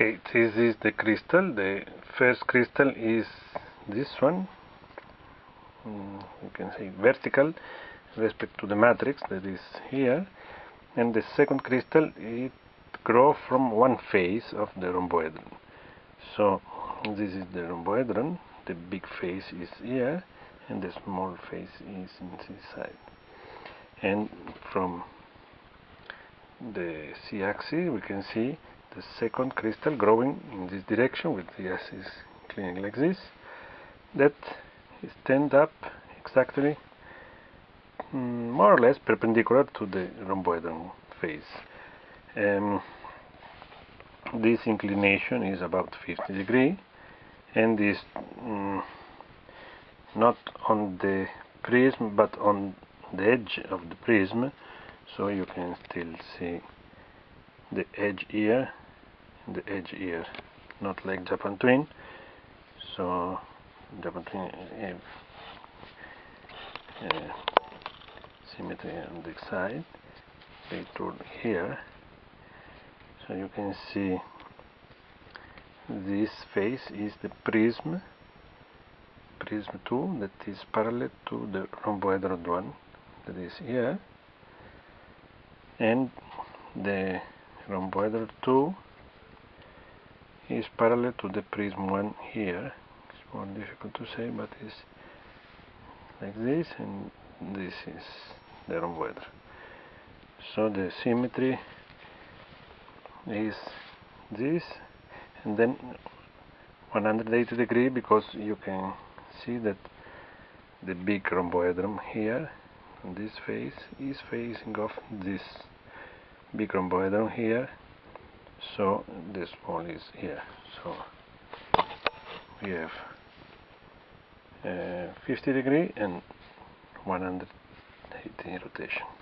Okay, this is the crystal. The first crystal is this one. You can say vertical with respect to the matrix that is here, and the second crystal, it grows from one face of the rhomboedron. So this is the rhomboedron. The big face is here, and the small face is in this side. And from the z-axis we can see the second crystal growing in this direction with the axis inclining like this, that stand up exactly more or less perpendicular to the rhomboedron face. This inclination is about 50 degrees, and is not on the prism but on the edge of the prism, so you can still see the edge here and the edge here, not like Japan twin. So Japan twin have symmetry on the side. They turn here, so you can see this face is the prism 2, that is parallel to the rhomboedron 1 that is here, and the rhomboedron 2 is parallel to the prism 1 here. It's more difficult to say, but it's like this, and this is the rhomboedron. So the symmetry is this, and then 180 degrees, because you can see that the big rhomboedron here on this face is facing off this big rhomboedron here, so the small is here. So we have 50 degrees and 180 rotation.